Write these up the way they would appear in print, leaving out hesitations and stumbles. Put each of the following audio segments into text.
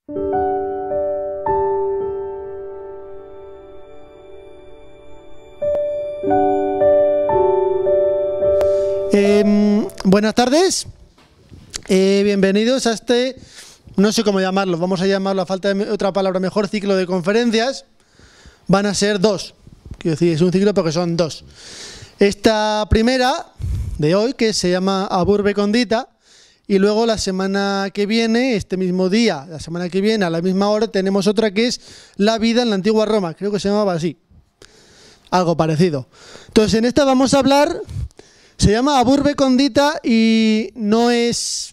Buenas tardes, bienvenidos a este, no sé cómo llamarlo, vamos a llamarlo a falta de otra palabra mejor, ciclo de conferencias. Van a ser dos, quiero decir, es un ciclo porque son dos. Esta primera de hoy, que se llama Ab Urbe Condita, y luego la semana que viene, este mismo día, la semana que viene a la misma hora, tenemos otra que es La vida en la antigua Roma, creo que se llamaba así, algo parecido. Entonces en esta vamos a hablar, se llama Ab Urbe Condita y no es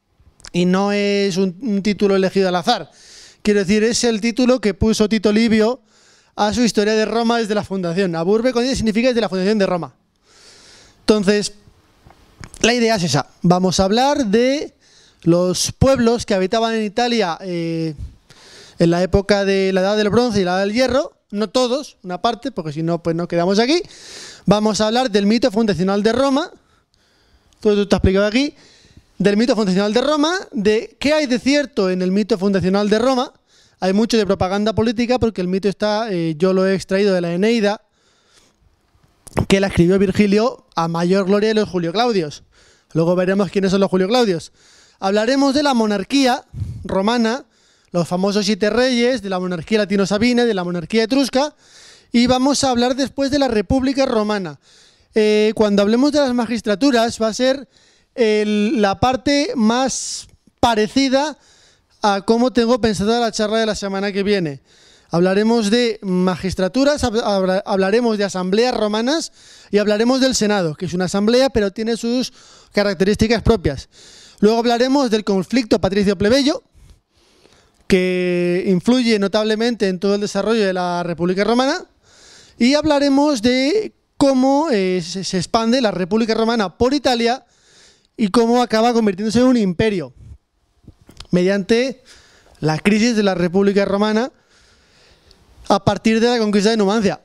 un título elegido al azar. Quiero decir, es el título que puso Tito Livio a su historia de Roma desde la fundación. Ab Urbe Condita significa desde la fundación de Roma. Entonces, la idea es esa. Vamos a hablar de los pueblos que habitaban en Italia en la época de la Edad del Bronce y la Edad del Hierro. No todos, una parte, porque si no, pues nos quedamos aquí. Vamos a hablar del mito fundacional de Roma. Todo esto está explicado aquí. Del mito fundacional de Roma, de qué hay de cierto en el mito fundacional de Roma. Hay mucho de propaganda política porque el mito está, yo lo he extraído de la Eneida, que la escribió Virgilio a mayor gloria de los Julio Claudios. Luego veremos quiénes son los Julio Claudios. Hablaremos de la monarquía romana, los famosos 7 reyes, de la monarquía latino-sabina, de la monarquía etrusca, y vamos a hablar después de la República Romana. Cuando hablemos de las magistraturas va a ser la parte más parecida a cómo tengo pensada la charla de la semana que viene. Hablaremos de magistraturas, hablaremos de asambleas romanas y hablaremos del Senado, que es una asamblea pero tiene sus características propias. Luego hablaremos del conflicto patricio-plebeyo, que influye notablemente en todo el desarrollo de la República Romana, y hablaremos de cómo se expande la República Romana por Italia y cómo acaba convirtiéndose en un imperio mediante la crisis de la República Romana a partir de la conquista de Numancia.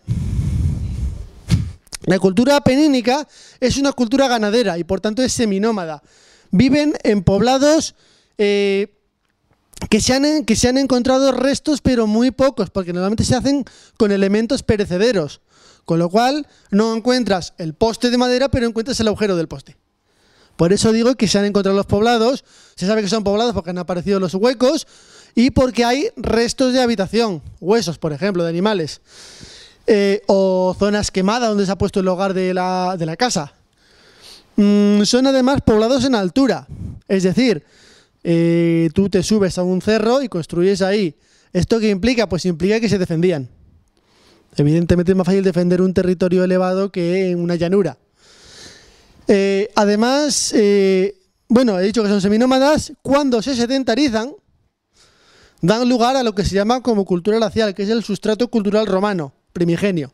La cultura apenínica es una cultura ganadera y por tanto es seminómada. Viven en poblados que se han encontrado restos, pero muy pocos, porque normalmente se hacen con elementos perecederos, con lo cual no encuentras el poste de madera, pero encuentras el agujero del poste. Por eso digo que se han encontrado los poblados, se sabe que son poblados porque han aparecido los huecos y porque hay restos de habitación, huesos, por ejemplo, de animales, o zonas quemadas donde se ha puesto el hogar de la casa. Son además poblados en altura, es decir, tú te subes a un cerro y construyes ahí. ¿Esto qué implica? Pues implica que se defendían. Evidentemente es más fácil defender un territorio elevado que en una llanura. Además, bueno, he dicho que son seminómadas. Cuando se sedentarizan, dan lugar a lo que se llama como cultura glacial, que es el sustrato cultural romano, primigenio.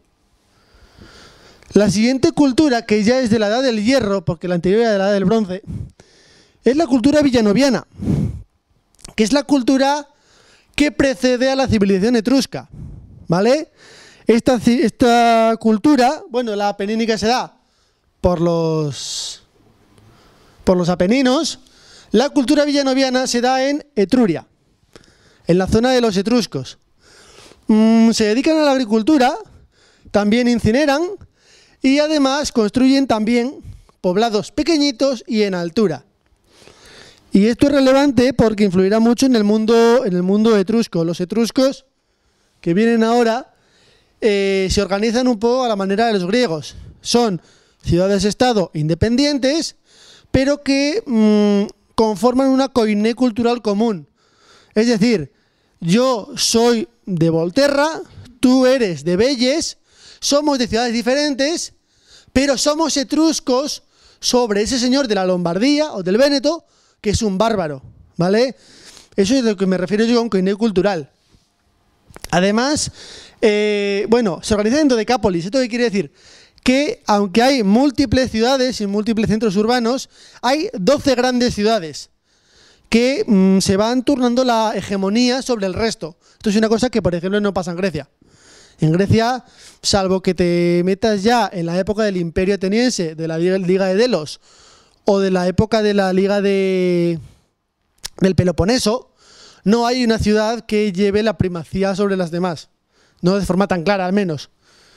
La siguiente cultura, que ya es de la Edad del Hierro, porque la anterior era de la Edad del Bronce, es la cultura villanoviana, que es la cultura que precede a la civilización etrusca, ¿vale? Esta cultura, bueno, la apenínica se da por los Apeninos. La cultura villanoviana se da en Etruria, en la zona de los etruscos. Se dedican a la agricultura, también incineran y además construyen también poblados pequeñitos y en altura. Y esto es relevante porque influirá mucho en el mundo etrusco. Los etruscos que vienen ahora se organizan un poco a la manera de los griegos. Son ciudades-estado independientes, pero que conforman una koiné cultural común. Es decir, yo soy de Volterra, tú eres de Vélez, somos de ciudades diferentes, pero somos etruscos sobre ese señor de la Lombardía o del Véneto, que es un bárbaro, ¿vale? Eso es a lo que me refiero yo con koiné cultural. Además, bueno, se organiza en dodecápolis. ¿Esto qué quiere decir? Que aunque hay múltiples ciudades y múltiples centros urbanos, hay 12 grandes ciudades que se van turnando la hegemonía sobre el resto. Esto es una cosa que, por ejemplo, no pasa en Grecia. En Grecia, salvo que te metas ya en la época del Imperio Ateniense, de la Liga de Delos, o de la época de la Liga del Peloponeso, no hay una ciudad que lleve la primacía sobre las demás. No de forma tan clara, al menos.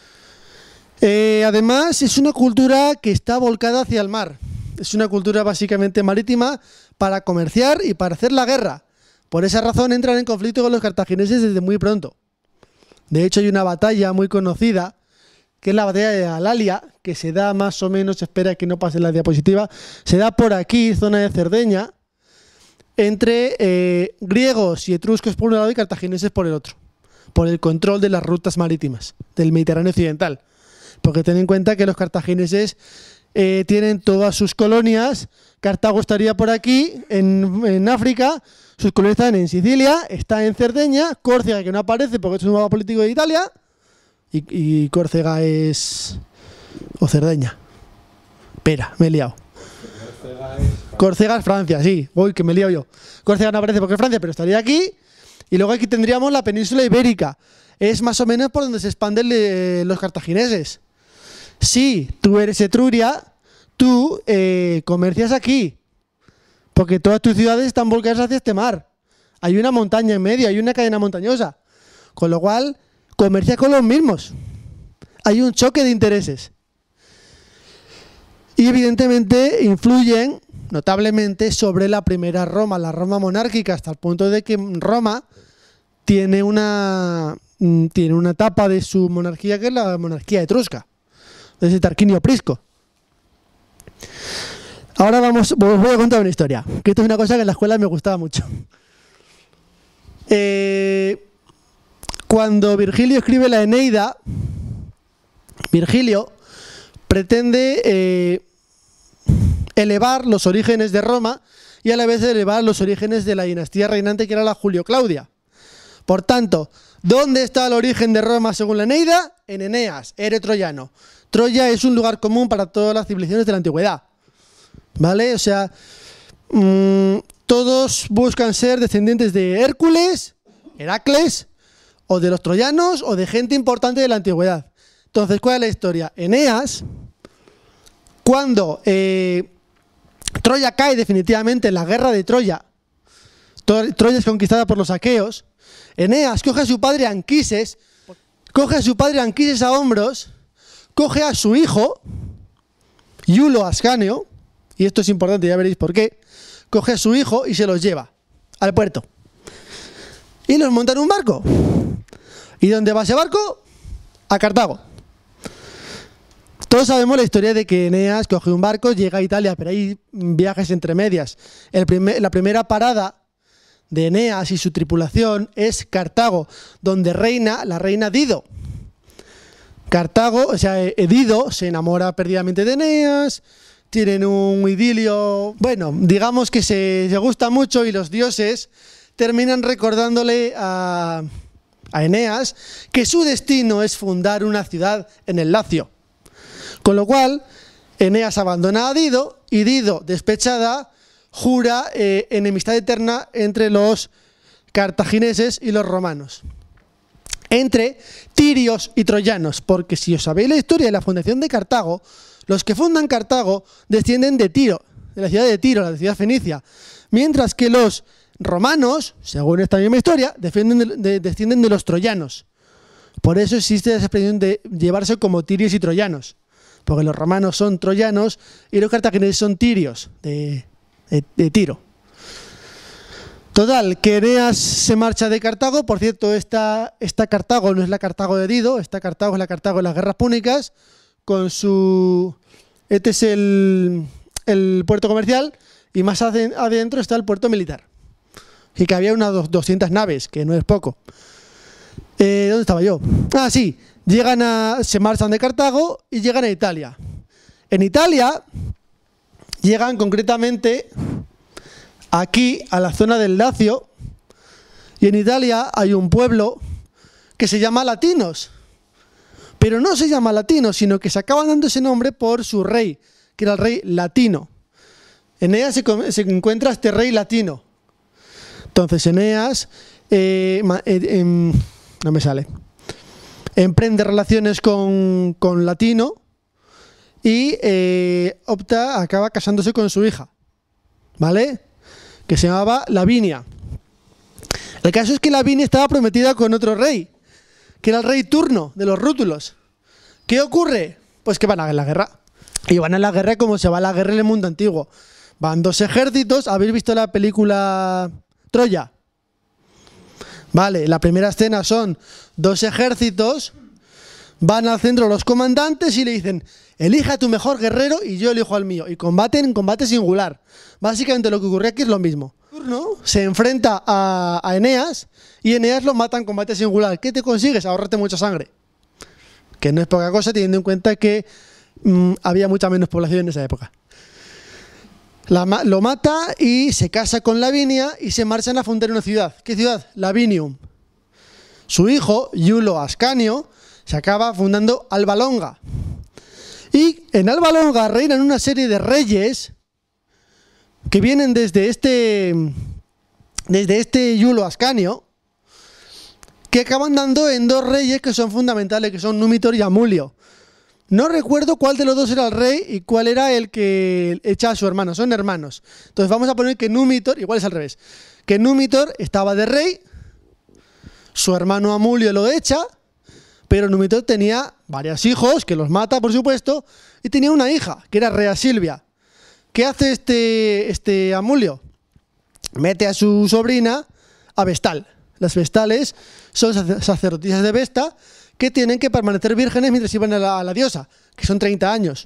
Además, es una cultura que está volcada hacia el mar. Es una cultura básicamente marítima para comerciar y para hacer la guerra. Por esa razón entran en conflicto con los cartagineses desde muy pronto. De hecho, hay una batalla muy conocida, que es la batalla de Alalia, que se da más o menos, espera que no pase la diapositiva, se da por aquí, zona de Cerdeña, entre griegos y etruscos por un lado y cartagineses por el otro, por el control de las rutas marítimas del Mediterráneo occidental. Porque ten en cuenta que los cartagineses tienen todas sus colonias. Cartago estaría por aquí, en África, sus colonias están en Sicilia, está en Cerdeña, Córcega, que no aparece porque es un mapa político de Italia, y Córcega es... o Cerdeña. Espera, me he liado. Córcega es Francia, sí. Uy, que me he liado yo. Córcega no aparece porque es Francia, pero estaría aquí. Y luego aquí tendríamos la península ibérica. Es más o menos por donde se expanden los cartagineses. Si tú eres Etruria, tú comercias aquí, porque todas tus ciudades están volcadas hacia este mar. Hay una montaña en medio, hay una cadena montañosa, con lo cual comercias con los mismos. Hay un choque de intereses. Y evidentemente influyen notablemente sobre la primera Roma, la Roma monárquica, hasta el punto de que Roma tiene una etapa de su monarquía que es la monarquía etrusca, desde Tarquinio Prisco. Ahora os voy a contar una historia, que esto es una cosa que en la escuela me gustaba mucho. Cuando Virgilio escribe la Eneida, Virgilio pretende elevar los orígenes de Roma y a la vez elevar los orígenes de la dinastía reinante que era la Julio-Claudia. Por tanto, ¿dónde está el origen de Roma según la Eneida? En Eneas, héroe troyano. Troya es un lugar común para todas las civilizaciones de la antigüedad. ¿Vale? O sea, todos buscan ser descendientes de Hércules, Heracles, o de los troyanos, o de gente importante de la antigüedad. Entonces, ¿cuál es la historia? Eneas, cuando Troya cae definitivamente en la guerra de Troya, Troya es conquistada por los aqueos, Eneas coge a su padre Anquises, a hombros, coge a su hijo, Iulo Ascanio, y esto es importante, ya veréis por qué, coge a su hijo y se los lleva al puerto. Y los monta en un barco. ¿Y dónde va ese barco? A Cartago. Todos sabemos la historia de que Eneas coge un barco, llega a Italia, pero hay viajes entre medias. La primera parada de Eneas y su tripulación es Cartago, donde reina la reina Dido. Cartago, o sea, Dido se enamora perdidamente de Eneas, tienen un idilio, bueno, digamos que se gusta mucho y los dioses terminan recordándole a Eneas que su destino es fundar una ciudad en el Lacio. Con lo cual, Eneas abandona a Dido y Dido, despechada, jura enemistad eterna entre los cartagineses y los romanos. Entre tirios y troyanos, porque si os sabéis la historia de la fundación de Cartago, los que fundan Cartago descienden de Tiro, de la ciudad de Tiro, la ciudad fenicia, mientras que los romanos, según esta misma historia, descienden de los troyanos. Por eso existe esa expresión de llevarse como tirios y troyanos, porque los romanos son troyanos y los cartagineses son tirios, de Tiro. Total, que Eneas se marcha de Cartago. Por cierto, esta Cartago no es la Cartago de Dido, esta Cartago es la Cartago de las guerras púnicas, con su... Este es el puerto comercial y más adentro está el puerto militar. Y que había unas 200 naves, que no es poco. ¿Dónde estaba yo? Ah, sí, se marchan de Cartago y llegan a Italia. En Italia llegan concretamente aquí a la zona del Lacio, y en Italia hay un pueblo que se llama Latinos, pero no se llama Latinos, sino que se acaban dando ese nombre por su rey, que era el rey Latino. Eneas se encuentra este rey latino. Entonces Eneas no me sale, emprende relaciones con Latino y acaba casándose con su hija, ¿vale? Que se llamaba Lavinia. El caso es que Lavinia estaba prometida con otro rey, que era el rey Turno, de los rútulos. ¿Qué ocurre? Pues que van a la guerra. Y van a la guerra como se va a la guerra en el mundo antiguo. Van dos ejércitos. ¿Habéis visto la película Troya? Vale, la primera escena son dos ejércitos. Van al centro los comandantes y le dicen: elige a tu mejor guerrero y yo elijo al mío. Y combaten en combate singular. Básicamente lo que ocurre aquí es lo mismo. Turno se enfrenta a Eneas y Eneas lo mata en combate singular. ¿Qué te consigues? Ahorrarte mucha sangre. Que no es poca cosa teniendo en cuenta que había mucha menos población en esa época. Lo mata y se casa con Lavinia y se marchan a fundar una ciudad. ¿Qué ciudad? Lavinium. Su hijo, Iulo Ascanio, se acaba fundando Alba Longa. Y en Alba Longa reinan una serie de reyes que vienen desde este Iulo Ascanio, que acaban dando en dos reyes que son fundamentales, que son Numitor y Amulio. No recuerdo cuál de los dos era el rey y cuál era el que echa a su hermano, son hermanos. Entonces vamos a poner que Numitor, igual es al revés, que Numitor estaba de rey, su hermano Amulio lo echa, pero Numitor tenía varios hijos, que los mata por supuesto, y tenía una hija, que era Rea Silvia. ¿Qué hace este Amulio? Mete a su sobrina a Vestal. Las Vestales son sacerdotisas de Vesta que tienen que permanecer vírgenes mientras iban a la diosa, que son 30 años.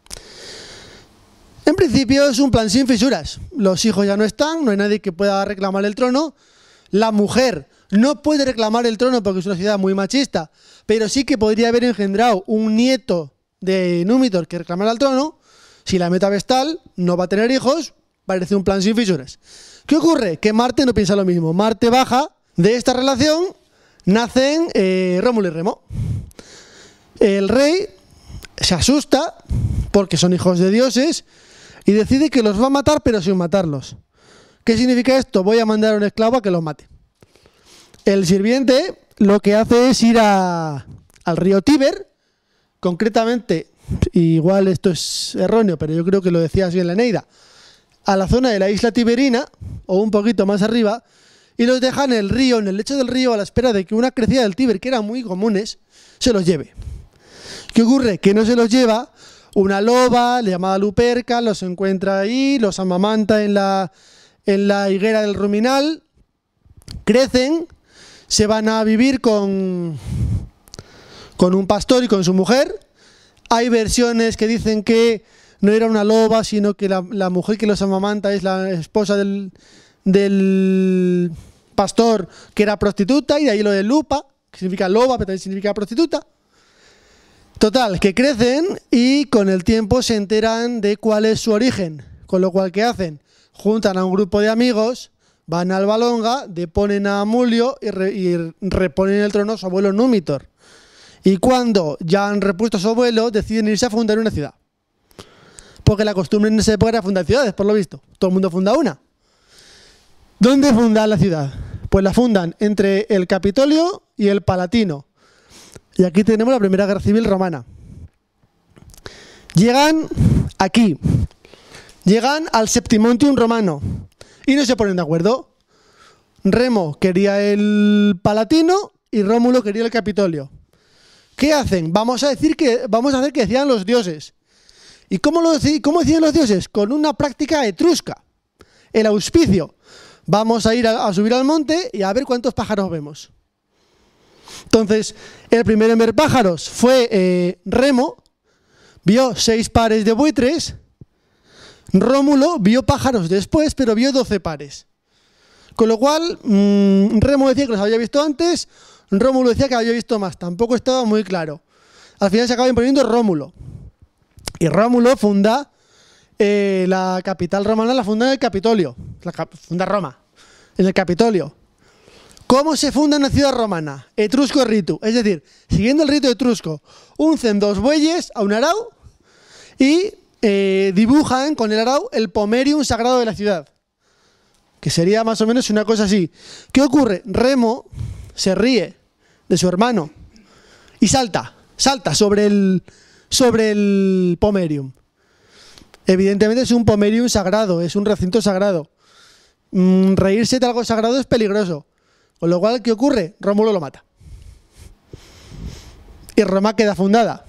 En principio es un plan sin fisuras. Los hijos ya no están, no hay nadie que pueda reclamar el trono. La mujer no puede reclamar el trono porque es una ciudad muy machista, pero sí que podría haber engendrado un nieto de Numitor que reclamara el trono. Si la mete a Vestal, no va a tener hijos, parece un plan sin fisuras. ¿Qué ocurre? Que Marte no piensa lo mismo. Marte baja. De esta relación nacen Rómulo y Remo. El rey se asusta porque son hijos de dioses y decide que los va a matar pero sin matarlos. ¿Qué significa esto? Voy a mandar a un esclavo a que los mate. El sirviente lo que hace es ir al río Tíber, concretamente, igual esto es erróneo, pero yo creo que lo decía así en la Eneida, a la zona de la isla Tiberina o un poquito más arriba, y los deja en el río, en el lecho del río, a la espera de que una crecida del Tíber, que eran muy comunes, se los lleve. ¿Qué ocurre? Que no se los lleva. Una loba, llamada Luperca, los encuentra ahí, los amamanta en la higuera del Ruminal, crecen, se van a vivir con un pastor y con su mujer. Hay versiones que dicen que no era una loba, sino que la mujer que los amamanta es la esposa del pastor, que era prostituta, y de ahí lo de lupa, que significa loba, pero también significa prostituta. Total, que crecen y con el tiempo se enteran de cuál es su origen, con lo cual, ¿qué hacen? Juntan a un grupo de amigos, van a Alba Longa, deponen a Amulio y reponen el trono a su abuelo Numitor. Y cuando ya han repuesto a su abuelo, deciden irse a fundar una ciudad. Porque la costumbre en esa época era fundar ciudades, por lo visto. Todo el mundo funda una. ¿Dónde fundan la ciudad? Pues la fundan entre el Capitolio y el Palatino. Y aquí tenemos la Primera Guerra Civil Romana. Llegan aquí. Llegan al Septimontium Romano. Y no se ponen de acuerdo. Remo quería el Palatino y Rómulo quería el Capitolio. ¿Qué hacen? Vamos a hacer que decían los dioses. ¿Y cómo decían los dioses? Con una práctica etrusca. El auspicio. Vamos a ir a subir al monte y a ver cuántos pájaros vemos. Entonces, el primero en ver pájaros fue Remo. Vio 6 pares de buitres. Rómulo vio pájaros después, pero vio 12 pares. Con lo cual, Remo decía que los había visto antes, Rómulo decía que había visto más. Tampoco estaba muy claro. Al final se acaba imponiendo Rómulo. Y Rómulo funda la capital romana, la funda en el Capitolio. Funda Roma, en el Capitolio. ¿Cómo se funda una ciudad romana? Etrusco ritu. Es decir, siguiendo el rito etrusco, uncen 2 bueyes a un arao y dibujan con el arao el pomerium sagrado de la ciudad. Que sería más o menos una cosa así. ¿Qué ocurre? Remo se ríe de su hermano y salta sobre el pomerium. Evidentemente es un pomerium sagrado, es un recinto sagrado. Reírse de algo sagrado es peligroso. Con lo cual, ¿qué ocurre? Rómulo lo mata. Y Roma queda fundada.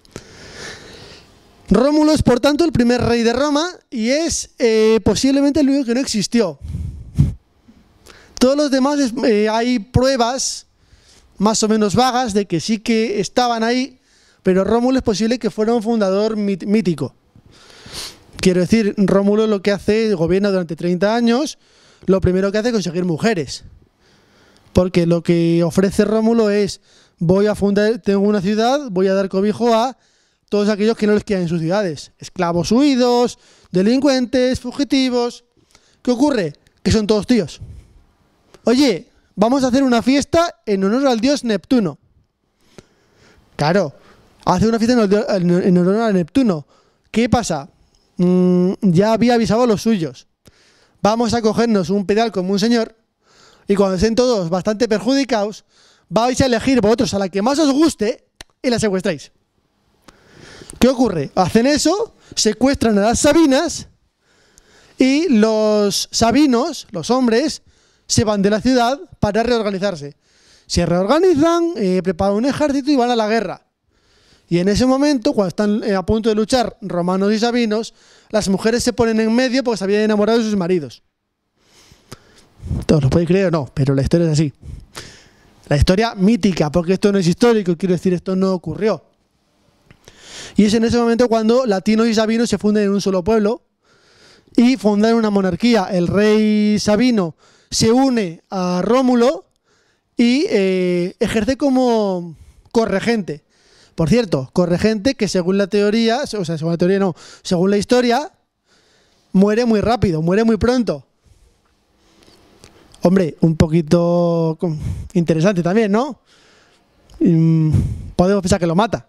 Rómulo es, por tanto, el primer rey de Roma y es posiblemente el único que no existió. Todos los demás hay pruebas más o menos vagas de que sí que estaban ahí, pero Rómulo es posible que fuera un fundador mítico. Quiero decir, Rómulo lo que hace, gobierna durante 30 años, lo primero que hace es conseguir mujeres. Porque lo que ofrece Rómulo es, voy a fundar, tengo una ciudad, voy a dar cobijo a todos aquellos que no les quieran en sus ciudades. Esclavos huidos, delincuentes, fugitivos. ¿Qué ocurre? Que son todos tíos. Oye, vamos a hacer una fiesta en honor al dios Neptuno. Claro, hace una fiesta en honor a Neptuno. ¿Qué pasa? Ya había avisado a los suyos. Vamos a cogernos un pedal como un señor y cuando estén todos bastante perjudicados, vais a elegir vosotros a la que más os guste y la secuestráis. ¿Qué ocurre? Hacen eso, secuestran a las sabinas y los sabinos, los hombres, se van de la ciudad para reorganizarse. Se reorganizan, preparan un ejército y van a la guerra. Y en ese momento, cuando están a punto de luchar romanos y sabinos, las mujeres se ponen en medio porque se habían enamorado de sus maridos. Todos lo podéis creer o no, pero la historia es así. La historia mítica, porque esto no es histórico, quiero decir, esto no ocurrió. Y es en ese momento cuando latinos y sabinos se funden en un solo pueblo y fundan una monarquía. El rey Sabino se une a Rómulo y ejerce como corregente. Por cierto, corregente que según la teoría, o sea, según la teoría no, según la historia, muere muy rápido, muere muy pronto. Hombre, un poquito interesante también, ¿no? Podemos pensar que lo mata.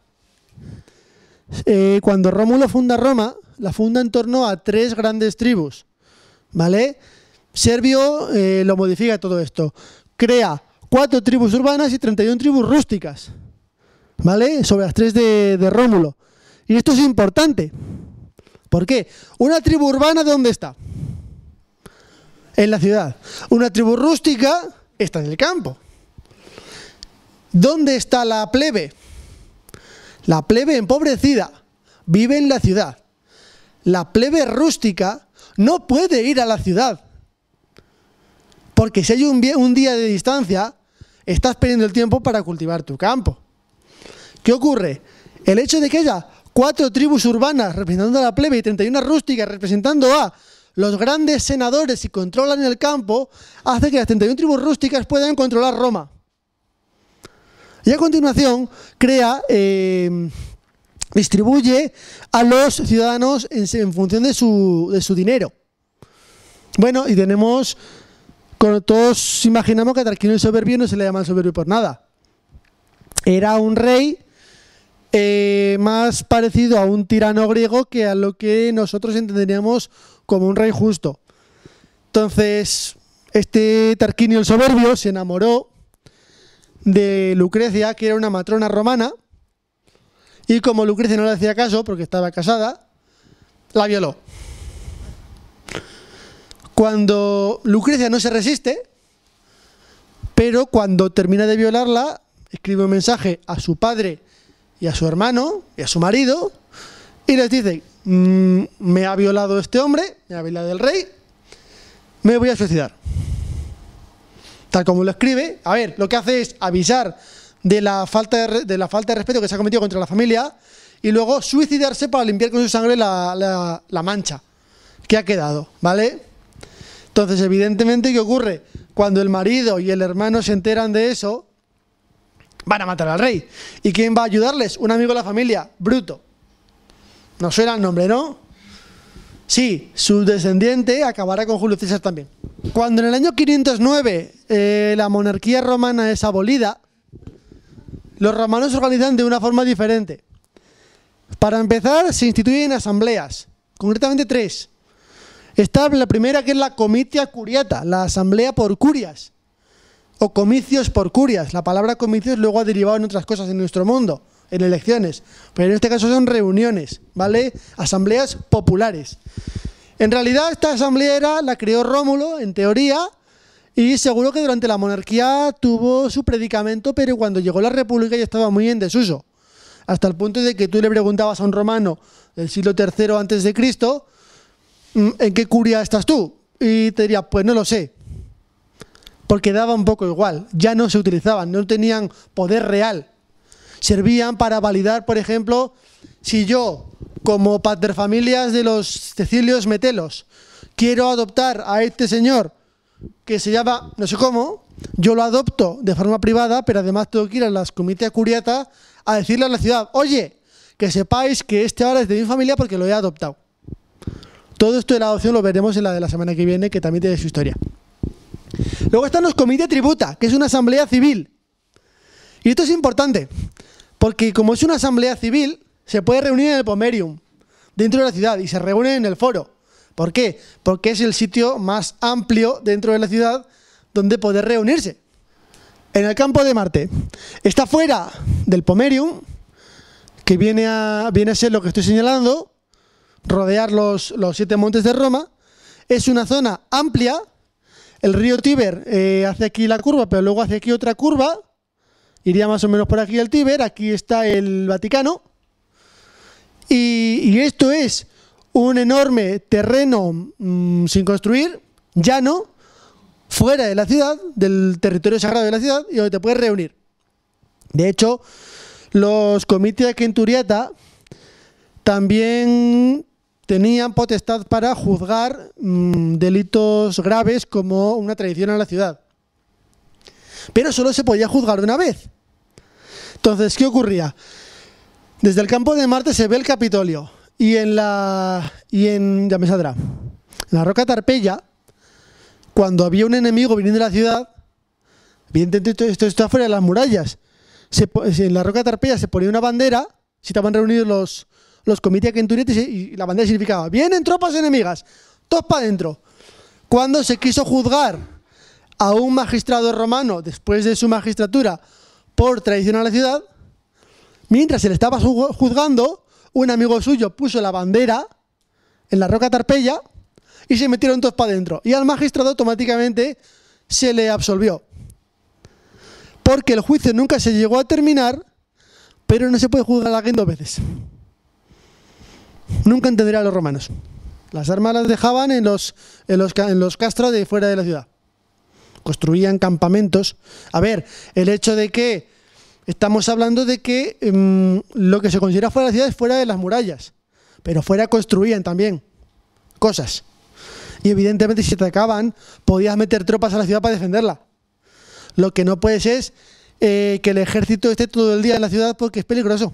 Cuando Rómulo funda Roma, la funda en torno a 3 grandes tribus, ¿vale? Servio lo modifica todo esto. Crea 4 tribus urbanas y 31 tribus rústicas, ¿vale? Sobre las 3 de Rómulo. Y esto es importante. ¿Por qué? Una tribu urbana, ¿dónde está? En la ciudad. Una tribu rústica está en el campo. ¿Dónde está la plebe? La plebe empobrecida vive en la ciudad. La plebe rústica no puede ir a la ciudad. Porque si hay un día de distancia, estás perdiendo el tiempo para cultivar tu campo. ¿Qué ocurre? El hecho de que haya 4 tribus urbanas representando a la plebe y 31 rústicas representando a los grandes senadores y controlan el campo, hace que las 31 tribus rústicas puedan controlar Roma. Y a continuación crea, distribuye a los ciudadanos en función de su dinero. Bueno, y tenemos, todos imaginamos que a Tarquinio el Soberbio no se le llama el soberbio por nada. Era un rey más parecido a un tirano griego que a lo que nosotros entenderíamos como un rey justo. Entonces, este Tarquinio el Soberbio se enamoró de Lucrecia, que era una matrona romana, y como Lucrecia no le hacía caso porque estaba casada, la violó. Cuando Lucrecia no se resiste, pero cuando termina de violarla, escribe un mensaje a su padre y a su hermano y a su marido y les dice: me ha violado este hombre, me ha violado el rey, me voy a suicidar. Tal como lo escribe, a ver, lo que hace es avisar de la falta de respeto que se ha cometido contra la familia y luego suicidarse para limpiar con su sangre la mancha que ha quedado, ¿vale? Entonces, evidentemente, ¿qué ocurre? Cuando el marido y el hermano se enteran de eso, van a matar al rey. ¿Y quién va a ayudarles? Un amigo de la familia, Bruto. ¿Nos suena el nombre, no? Sí, su descendiente acabará con Julio César también. Cuando en el año 509 la monarquía romana es abolida, los romanos se organizan de una forma diferente. Para empezar, se instituyen asambleas, concretamente 3. Está la primera, que es la comitia curiata, la asamblea por curias, o comicios por curias. La palabra comicios luego ha derivado en otras cosas en nuestro mundo, en elecciones, pero en este caso son reuniones, ¿vale? Asambleas populares. En realidad esta asamblea la creó Rómulo, en teoría, Y seguro que durante la monarquía tuvo su predicamento, pero cuando llegó la república ya estaba muy en desuso. Hasta el punto de que tú le preguntabas a un romano del siglo III antes de Cristo, ¿en qué curia estás tú? Y te diría, pues no lo sé. Porque daba un poco igual, ya no se utilizaban, no tenían poder real. Servían para validar, por ejemplo, si yo, como paterfamilias de los Cecilios Metelos, quiero adoptar a este señor que se llama, no sé cómo, yo lo adopto de forma privada, pero además tengo que ir a las comités curiata a decirle a la ciudad, oye, que sepáis que este ahora es de mi familia porque lo he adoptado. Todo esto de la adopción lo veremos en la de la semana que viene, que también tiene su historia. Luego están los comités tributa, que es una asamblea civil. Y esto es importante, porque como es una asamblea civil, se puede reunir en el pomerium, dentro de la ciudad, y se reúnen en el foro. ¿Por qué? Porque es el sitio más amplio dentro de la ciudad donde poder reunirse. En el campo de Marte. Está fuera del pomerium, que viene a ser lo que estoy señalando, rodear los 7 montes de Roma. Es una zona amplia. El río Tíber hace aquí la curva, pero luego hace aquí otra curva. Iría más o menos por aquí el Tíber. Aquí está el Vaticano. Y esto es un enorme terreno sin construir, llano, fuera de la ciudad, del territorio sagrado de la ciudad, y donde te puedes reunir. De hecho, los comités Centuriata también tenían potestad para juzgar delitos graves como una traición a la ciudad. Pero solo se podía juzgar una vez. Entonces, ¿qué ocurría? Desde el campo de Marte se ve el Capitolio y ya me saldrá, en la roca Tarpeya, cuando había un enemigo viniendo de la ciudad, evidentemente esto está fuera de las murallas, en la roca Tarpeya se ponía una bandera, si estaban reunidos los comités centuriates y la bandera significaba, vienen tropas enemigas, todos para adentro. Cuando se quiso juzgar a un magistrado romano después de su magistratura por traición a la ciudad, mientras se le estaba juzgando, un amigo suyo puso la bandera en la roca Tarpeya y se metieron todos para adentro. Y al magistrado automáticamente se le absolvió. Porque el juicio nunca se llegó a terminar, pero no se puede juzgar a alguien 2 veces. Nunca entenderían los romanos. Las armas las dejaban en los castros de fuera de la ciudad. Construían campamentos. A ver, el hecho de que estamos hablando de que lo que se considera fuera de la ciudad es fuera de las murallas, pero fuera construían también cosas. Y evidentemente si te atacaban, podías meter tropas a la ciudad para defenderla. Lo que no puedes es que el ejército esté todo el día en la ciudad porque es peligroso.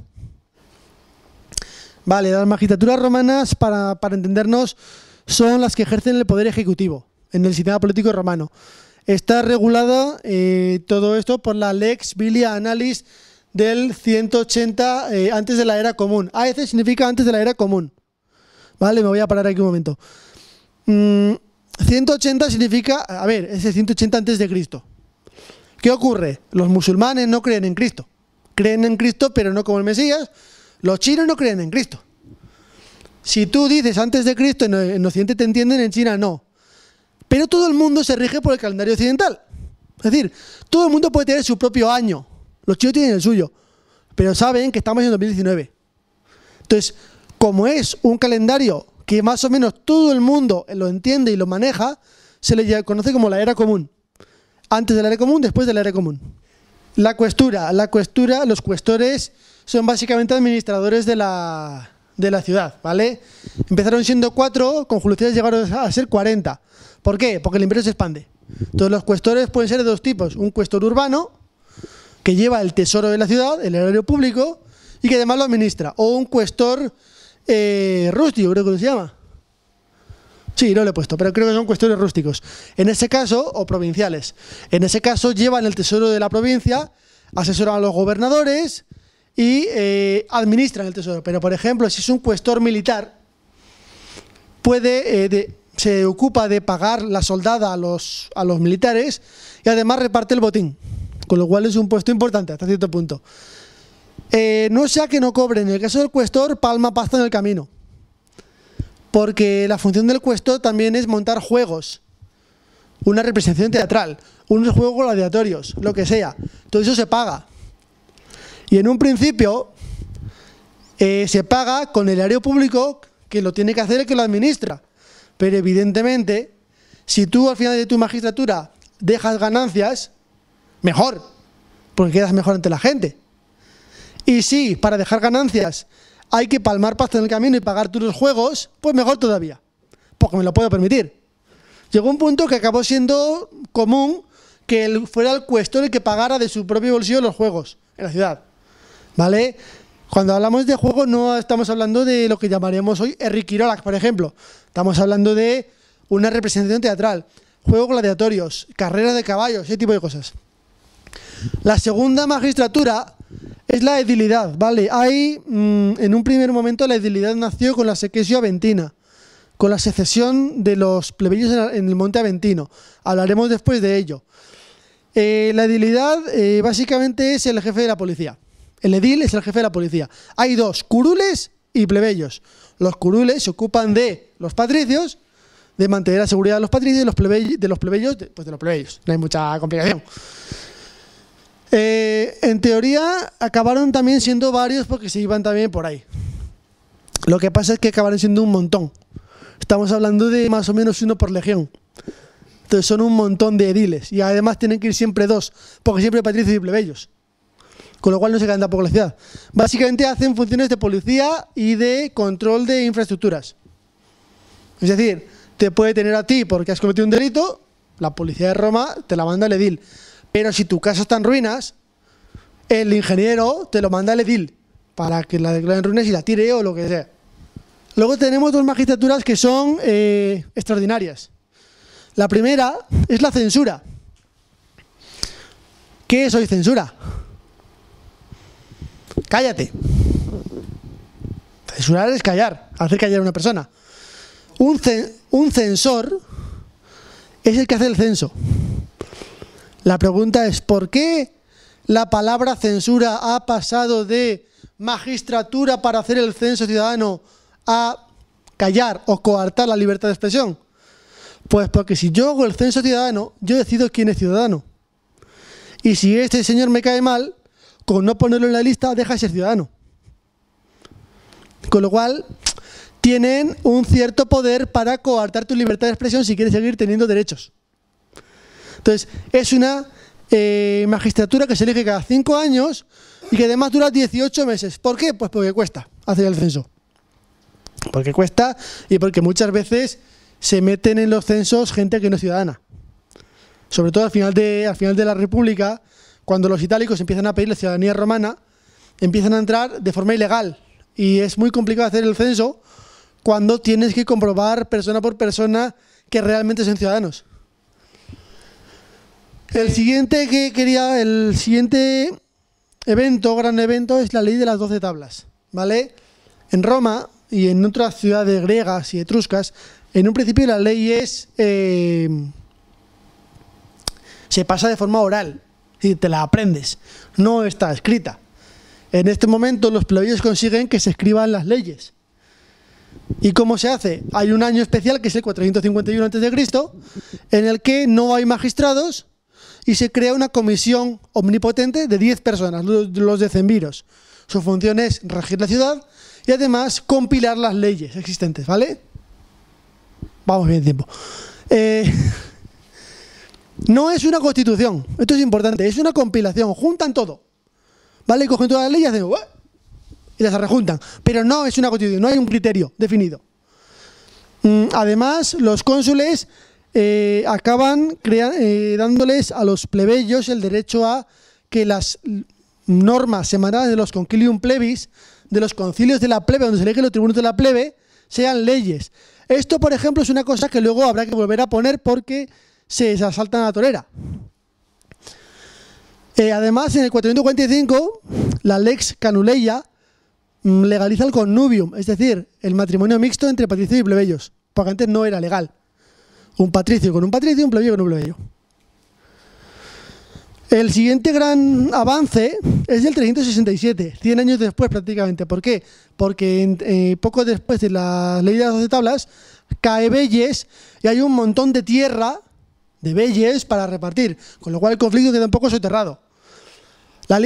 Vale, las magistraturas romanas, para entendernos, son las que ejercen el poder ejecutivo en el sistema político romano. Está regulada todo esto por la Lex Vilia Annalis del 180 antes de la era común. AEC significa antes de la era común. Vale, me voy a parar aquí un momento. 180 significa, a ver, es el 180 antes de Cristo. ¿Qué ocurre? Los musulmanes no creen en Cristo. Creen en Cristo, pero no como el Mesías. Los chinos no creen en Cristo. Si tú dices antes de Cristo, en Occidente te entienden, en China no. Pero todo el mundo se rige por el calendario occidental. Es decir, todo el mundo puede tener su propio año. Los chinos tienen el suyo. Pero saben que estamos en 2019. Entonces, como es un calendario que más o menos todo el mundo lo entiende y lo maneja, se le conoce como la era común. Antes de la era común, después de la era común. La cuestura, los cuestores son básicamente administradores de la ciudad, ¿vale? Empezaron siendo 4, con Julio César llegaron a ser 40. ¿Por qué? Porque el imperio se expande. Entonces los cuestores pueden ser de 2 tipos. Un cuestor urbano, que lleva el tesoro de la ciudad, el erario público, y que además lo administra. O un cuestor rústico, creo que se llama. Sí, no lo he puesto, pero creo que son cuestores rústicos. En ese caso, o provinciales. En ese caso llevan el tesoro de la provincia, asesoran a los gobernadores y administran el tesoro. Pero, por ejemplo, si es un cuestor militar, se ocupa de pagar la soldada a los militares y además reparte el botín. Con lo cual es un puesto importante hasta cierto punto. No sea que no cobre. En el caso del cuestor, palma pasta en el camino. Porque la función del cuestor también es montar juegos. una representación teatral, unos juegos gladiatorios, lo que sea. Todo eso se paga. Y en un principio se paga con el erario público, que lo tiene que hacer el que lo administra. Pero evidentemente, si tú al final de tu magistratura dejas ganancias, mejor, porque quedas mejor ante la gente. Y si para dejar ganancias hay que palmar pasta en el camino y pagar tú los juegos, pues mejor todavía, porque me lo puedo permitir. Llegó un punto que acabó siendo común que fuera el cuestor el que pagara de su propio bolsillo los juegos en la ciudad, ¿vale? Cuando hablamos de juegos no estamos hablando de lo que llamaríamos hoy Herriquirolac, por ejemplo. Estamos hablando de una representación teatral, juegos gladiatorios, carreras de caballos, ese tipo de cosas. La segunda magistratura es la edilidad, ¿vale? En un primer momento la edilidad nació con la sequesio aventina, con la secesión de los plebeyos en el monte Aventino. Hablaremos después de ello. La edilidad básicamente es el jefe de la policía. El edil es el jefe de la policía. Hay dos, curules y plebeyos. Los curules se ocupan de los patricios, de mantener la seguridad de los patricios, y los plebeyos, de los plebeyos. No hay mucha complicación. En teoría acabaron también siendo varios porque se iban también por ahí. Lo que pasa es que acabaron siendo un montón. Estamos hablando de más o menos uno por legión. Entonces son un montón de ediles. Y además tienen que ir siempre dos, porque siempre hay patricios y plebeyos. Con lo cual no se quedan tampoco la ciudad. Básicamente hacen funciones de policía y de control de infraestructuras. Es decir, te puede tener a ti porque has cometido un delito, la policía de Roma te la manda el edil. Pero si tu casa está en ruinas, el ingeniero te lo manda el edil para que la declare en ruinas y la tire o lo que sea. Luego tenemos dos magistraturas que son extraordinarias. La primera es la censura. ¿Qué es hoy censura? Cállate. Censurar es callar, hacer callar a una persona. Un censor es el que hace el censo. La pregunta es, ¿por qué la palabra censura ha pasado de magistratura para hacer el censo ciudadano a callar o coartar la libertad de expresión? Pues porque si yo hago el censo ciudadano, yo decido quién es ciudadano. Y si este señor me cae mal, con no ponerlo en la lista, deja de ser ciudadano. Con lo cual, tienen un cierto poder para coartar tu libertad de expresión si quieres seguir teniendo derechos. Entonces, es una magistratura que se elige cada 5 años y que además dura 18 meses. ¿Por qué? Pues porque cuesta hacer el censo. Porque cuesta y porque muchas veces se meten en los censos gente que no es ciudadana. Sobre todo al final de la República, cuando los itálicos empiezan a pedir la ciudadanía romana, empiezan a entrar de forma ilegal. Y es muy complicado hacer el censo cuando tienes que comprobar persona por persona que realmente son ciudadanos. El siguiente gran evento, es la ley de las 12 tablas, ¿vale? En Roma y en otras ciudades griegas y etruscas, en un principio la ley se pasa de forma oral, y te la aprendes, no está escrita. En este momento los plebeyos consiguen que se escriban las leyes. ¿Y cómo se hace? Hay un año especial que es el 451 a.C., en el que no hay magistrados y se crea una comisión omnipotente de 10 personas, los decemviros. Su función es regir la ciudad y además compilar las leyes existentes, ¿vale? Vamos bien tiempo. No es una constitución, esto es importante, es una compilación, juntan todo, ¿vale? Cogen todas las leyes y hacen ¡uah! Y las rejuntan, pero no es una constitución, no hay un criterio definido. Además, los cónsules acaban dándoles a los plebeyos el derecho a que las normas semanales de los concilium plebis, de los concilios de la plebe, donde se eligen los tribunos de la plebe, sean leyes. Esto, por ejemplo, es una cosa que luego habrá que volver a poner porque se asaltan a la torera. Además, en el 445, la Lex Canuleia legaliza el connubium, es decir, el matrimonio mixto entre patricios y plebeyos, porque antes no era legal. Un patricio con un patricio y un plebeyo con un plebeyo. El siguiente gran avance es el 367, 100 años después prácticamente. ¿Por qué? Porque poco después de la ley de las 12 tablas cae Velles y hay un montón de tierra, de belles para repartir, con lo cual el conflicto queda un poco soterrado. Las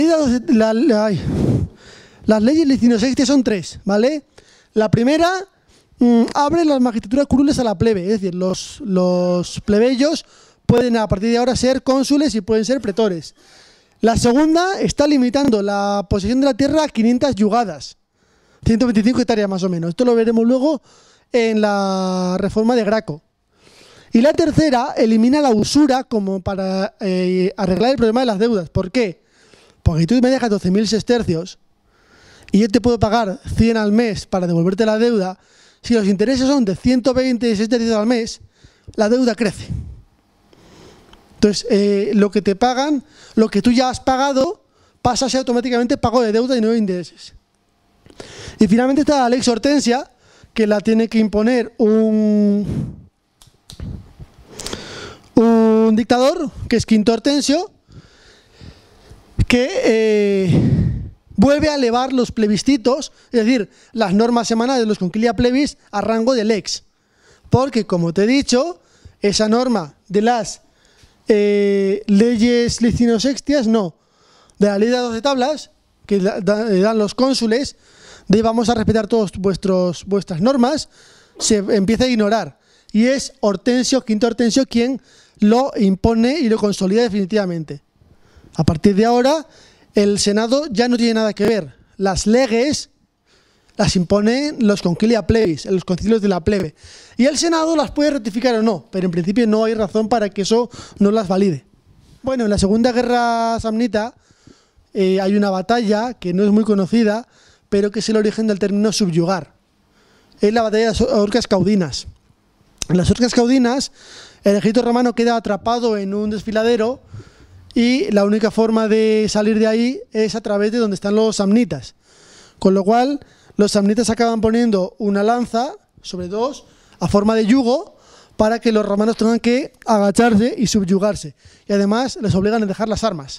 leyes licino-sextias son 3, ¿vale? La primera abre las magistraturas curules a la plebe, es decir, los plebeyos pueden a partir de ahora ser cónsules y pueden ser pretores. La segunda está limitando la posesión de la tierra a 500 yugadas, 125 hectáreas más o menos. Esto lo veremos luego en la reforma de Graco. Y la tercera elimina la usura como para arreglar el problema de las deudas. ¿Por qué? Porque tú me dejas 12.000 sestercios y yo te puedo pagar 100 al mes para devolverte la deuda. Si los intereses son de 120 sestercios al mes, la deuda crece. Entonces, lo que te pagan, lo que tú ya has pagado, pasa a ser automáticamente pago de deuda y no de intereses. Y finalmente está la Lex Hortensia, que la tiene que imponer un dictador, que es Quinto Hortensio, que vuelve a elevar los plebiscitos, es decir, las normas semanales de los Conquilia Plebis a rango de lex. Porque, como te he dicho, esa norma de las leyes licino-sextias, no, de la ley de 12 tablas, que dan los cónsules, de vamos a respetar todas vuestras normas, se empieza a ignorar. Y es Hortensio, Quinto Hortensio, quien lo impone y lo consolida definitivamente. A partir de ahora, el Senado ya no tiene nada que ver. Las leges las imponen los Conquilia Plebis, los concilios de la plebe. Y el Senado las puede ratificar o no, pero en principio no hay razón para que eso no las valide. Bueno, en la Segunda Guerra Samnita hay una batalla que no es muy conocida, pero que es el origen del término subyugar. Es la batalla de las Orcas Caudinas. En las Orcas Caudinas, el ejército romano queda atrapado en un desfiladero y la única forma de salir de ahí es a través de donde están los samnitas. Con lo cual, los samnitas acaban poniendo una lanza sobre dos a forma de yugo para que los romanos tengan que agacharse y subyugarse. Y además les obligan a dejar las armas.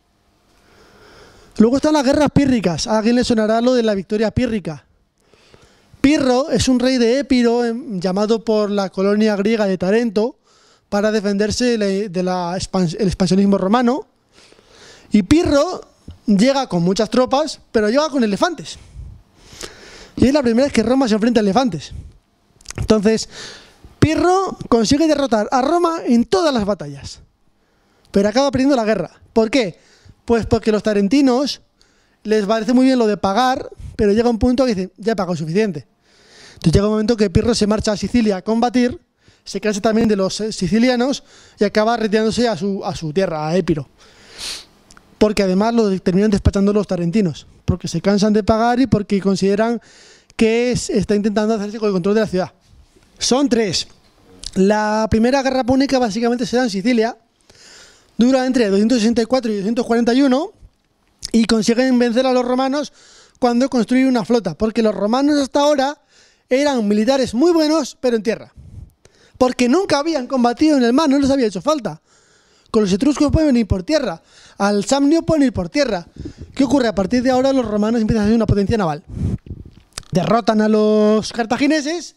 Luego están las guerras pírricas. A alguien le sonará lo de la victoria pírrica. Pirro es un rey de Épiro llamado por la colonia griega de Tarento para defenderse del expansionismo romano. Y Pirro llega con muchas tropas, pero llega con elefantes. Y es la primera vez que Roma se enfrenta a elefantes. Entonces, Pirro consigue derrotar a Roma en todas las batallas, pero acaba perdiendo la guerra. ¿Por qué? Pues porque los tarentinos les parece muy bien lo de pagar, pero llega un punto que dicen, ya he pagado suficiente. Entonces llega un momento que Pirro se marcha a Sicilia a combatir, se cansa también de los sicilianos y acaba retirándose a su tierra, a Épiro. Porque además lo terminan despachando los tarentinos, porque se cansan de pagar y porque consideran que está intentando hacerse con el control de la ciudad. Son 3. La primera guerra púnica básicamente se da en Sicilia, dura entre 264 y 241 y consiguen vencer a los romanos cuando construyen una flota, porque los romanos hasta ahora eran militares muy buenos, pero en tierra. Porque nunca habían combatido en el mar, no les había hecho falta. Con los etruscos pueden ir por tierra, al Samnio pueden ir por tierra. ¿Qué ocurre? A partir de ahora los romanos empiezan a ser una potencia naval. Derrotan a los cartagineses,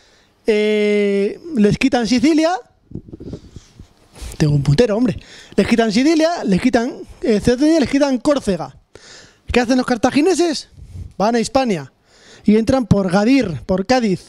les quitan Sicilia. Tengo un puntero, hombre. Les quitan Sicilia, les quitan Cerdeña, les quitan Córcega. ¿Qué hacen los cartagineses? Van a Hispania y entran por Gadir, por Cádiz.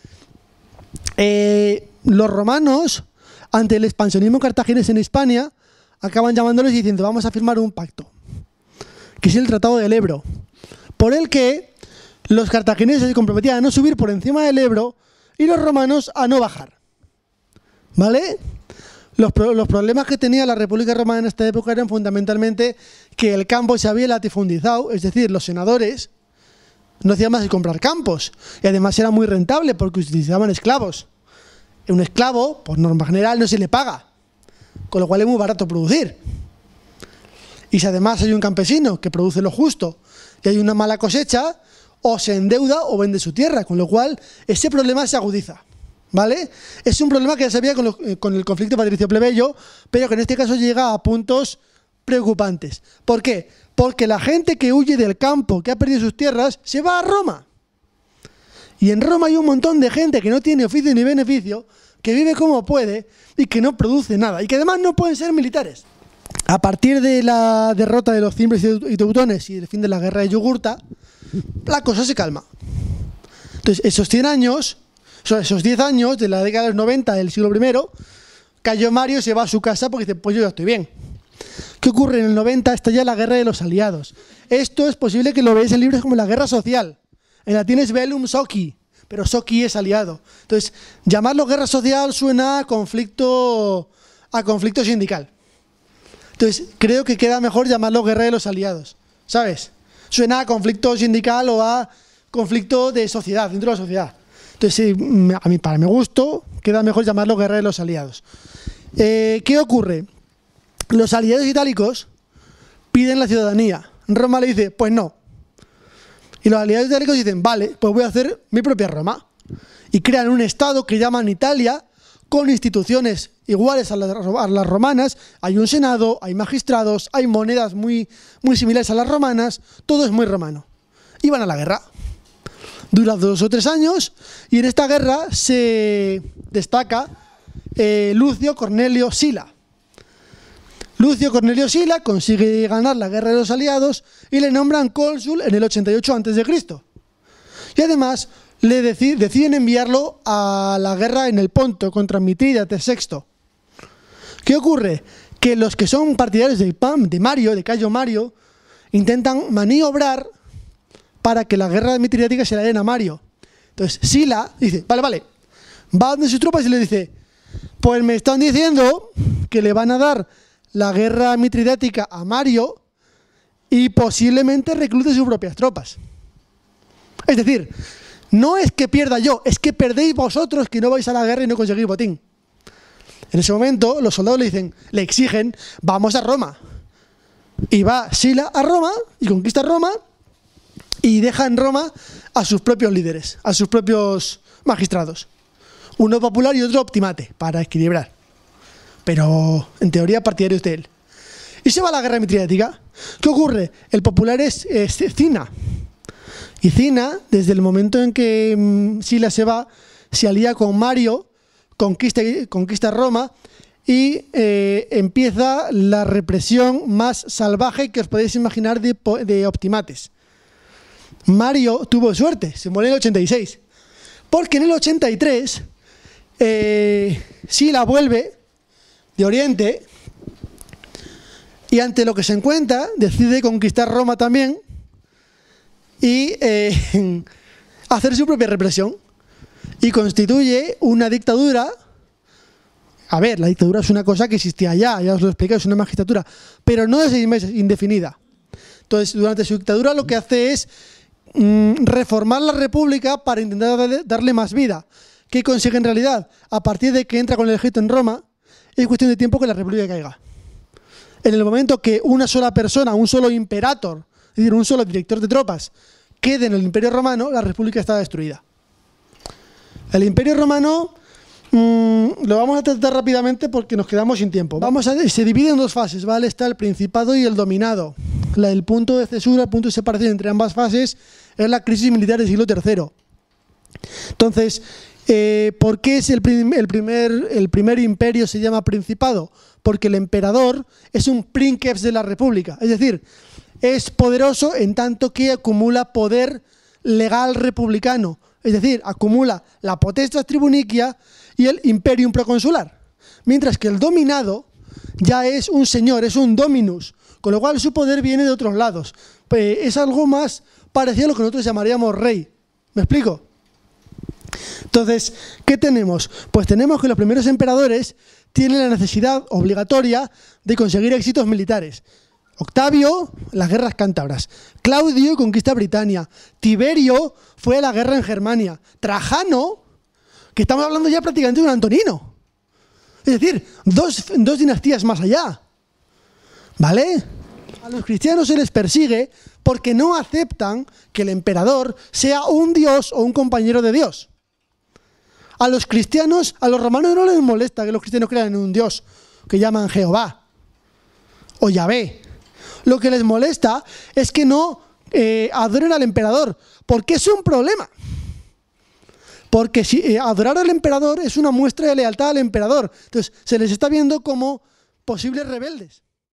Los romanos, ante el expansionismo cartaginés en Hispania, acaban llamándoles y diciendo, vamos a firmar un pacto, que es el Tratado del Ebro, por el que los cartagineses se comprometían a no subir por encima del Ebro y los romanos a no bajar. ¿Vale? Los problemas que tenía la República Romana en esta época eran fundamentalmente que el campo se había latifundizado, es decir, los senadores no hacían más que comprar campos y además era muy rentable porque utilizaban esclavos. Un esclavo, por norma general, no se le paga, con lo cual es muy barato producir. Y si además hay un campesino que produce lo justo y hay una mala cosecha, o se endeuda o vende su tierra, con lo cual ese problema se agudiza. ¿Vale? Es un problema que ya se veía con el conflicto patricio-plebeyo, pero que en este caso llega a puntos preocupantes. ¿Por qué? Porque la gente que huye del campo, que ha perdido sus tierras, se va a Roma. Y en Roma hay un montón de gente que no tiene oficio ni beneficio, que vive como puede y que no produce nada, y que además no pueden ser militares. A partir de la derrota de los cimbres y teutones y el fin de la guerra de Yugurta, la cosa se calma. Entonces, esos 100 años, esos 10 años de la década de los 90 del siglo I, Cayo Mario se va a su casa porque dice, pues yo ya estoy bien. ¿Qué ocurre? En el 90 estalla la guerra de los aliados. Esto es posible que lo veáis en libros como la guerra social. En latín es velum socii, pero socii es aliado. Entonces, llamarlo guerra social suena a conflicto sindical. Entonces, creo que queda mejor llamarlo guerra de los aliados, ¿sabes? Suena a conflicto sindical o a conflicto de sociedad, dentro de la sociedad. Entonces, a mí, para mi gusto, queda mejor llamarlo guerra de los aliados. ¿Qué ocurre? Los aliados itálicos piden la ciudadanía. Roma le dice, pues no. Y los aliados itálicos dicen, vale, pues voy a hacer mi propia Roma. Y crean un estado que llaman Italia, con instituciones iguales a las romanas. Hay un senado, hay magistrados, hay monedas muy similares a las romanas, todo es muy romano. Y van a la guerra. Dura 2 o 3 años y en esta guerra se destaca Lucio Cornelio Sila. Lucio Cornelio Sila consigue ganar la guerra de los aliados y le nombran cónsul en el 88 a.C. Y además deciden enviarlo a la guerra en el Ponto contra Mitrídates VI. ¿Qué ocurre? Que los que son partidarios de Cayo Mario, intentan maniobrar para que la guerra mitridática se la den a Mario. Entonces Sila dice, vale, va donde sus tropas y le dice, pues me están diciendo que le van a dar la guerra mitridática a Mario y posiblemente reclute sus propias tropas. Es decir, no es que pierda yo, es que perdéis vosotros que no vais a la guerra y no conseguís botín. En ese momento los soldados le exigen, vamos a Roma. Y va Sila a Roma y conquista Roma y deja en Roma a sus propios líderes, a sus propios magistrados. Uno popular y otro optimate, para equilibrar. Pero en teoría partidarios de él. Y se va a la guerra mitridática. ¿Qué ocurre? El popular es Cina. Y Cina, desde el momento en que Sila se va, se alía con Mario, conquista Roma y empieza la represión más salvaje que os podéis imaginar de optimates. Mario tuvo suerte, se muere en el 86. Porque en el 83 Sila vuelve de Oriente y ante lo que se encuentra decide conquistar Roma también y hacer su propia represión y constituye una dictadura. A ver, la dictadura es una cosa que existía ya os lo expliqué, es una magistratura, pero no de 6 meses, indefinida. Entonces, durante su dictadura lo que hace es reformar la república para intentar darle más vida. ¿Qué consigue en realidad? A partir de que entra con el ejército en Roma, es cuestión de tiempo que la república caiga. En el momento que una sola persona, un solo imperator, es decir, un solo director de tropas, quede en el Imperio Romano, la república está destruida. El Imperio Romano lo vamos a tratar rápidamente porque nos quedamos sin tiempo. Se divide en 2 fases, ¿vale? Está el Principado y el Dominado. El punto de cesura, el punto de separación entre ambas fases es la crisis militar del siglo III. Entonces, ¿por qué es el primer imperio se llama Principado? Porque el emperador es un princeps de la república, es decir, es poderoso en tanto que acumula poder legal republicano, es decir, acumula la potestas tribunicia y el imperium proconsular, mientras que el dominado ya es un señor, es un dominus, con lo cual su poder viene de otros lados. Es algo más parecido a lo que nosotros llamaríamos rey. ¿Me explico? Entonces, ¿qué tenemos? Pues tenemos que los primeros emperadores tienen la necesidad obligatoria de conseguir éxitos militares. Octavio, las guerras cántabras. Claudio conquista Britania. Tiberio fue a la guerra en Germania. Trajano, que estamos hablando ya prácticamente de un Antonino. Es decir, dos dinastías más allá. ¿Vale? A los cristianos se les persigue porque no aceptan que el emperador sea un dios o un compañero de Dios. A los cristianos, a los romanos no les molesta que los cristianos crean en un dios que llaman Jehová o Yahvé. Lo que les molesta es que no adoren al emperador, porque es un problema. Porque si, adorar al emperador es una muestra de lealtad al emperador. Entonces, se les está viendo como posibles rebeldes.